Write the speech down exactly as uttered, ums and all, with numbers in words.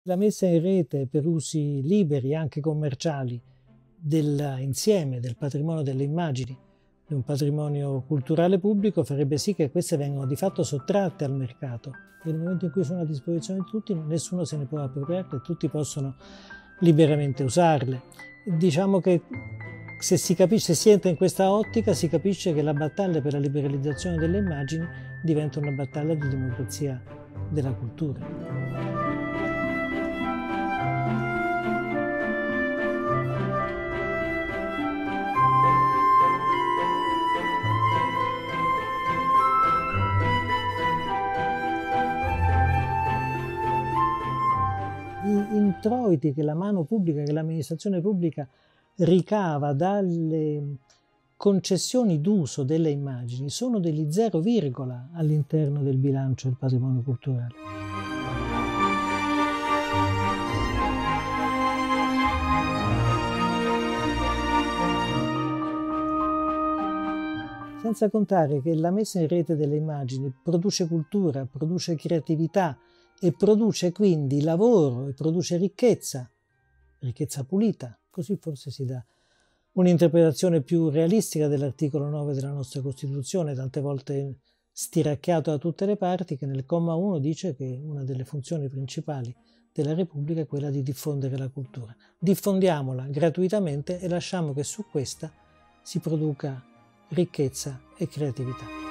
La messa in rete per usi liberi, anche commerciali, dell'insieme del patrimonio delle immagini, di un patrimonio culturale pubblico, farebbe sì che queste vengano di fatto sottratte al mercato. Nel momento in cui sono a disposizione di tutti, nessuno se ne può appropriare e tutti possono liberamente usarle. Diciamo che se si, capisce, se si entra in questa ottica, si capisce che la battaglia per la liberalizzazione delle immagini diventa una battaglia di democrazia della cultura. Gli introiti che la mano pubblica, che l'amministrazione pubblica ricava dalle concessioni d'uso delle immagini sono degli zero virgola all'interno del bilancio del patrimonio culturale. Senza contare che la messa in rete delle immagini produce cultura, produce creatività, e produce quindi lavoro e produce ricchezza, ricchezza pulita. Così forse si dà un'interpretazione più realistica dell'articolo nove della nostra Costituzione, tante volte stiracchiato da tutte le parti, che nel comma uno dice che una delle funzioni principali della Repubblica è quella di diffondere la cultura. Diffondiamola gratuitamente e lasciamo che su questa si produca ricchezza e creatività.